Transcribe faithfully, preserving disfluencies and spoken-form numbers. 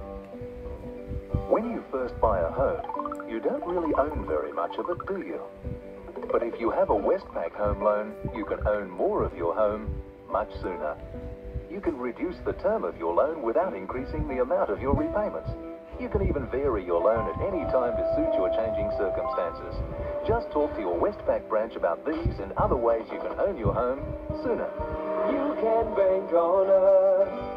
When you first buy a home, you don't really own very much of it, do you? But if you have a Westpac home loan, you can own more of your home much sooner. You can reduce the term of your loan without increasing the amount of your repayments. You can even vary your loan at any time to suit your changing circumstances. Just talk to your Westpac branch about these and other ways you can own your home sooner. You can bank on us.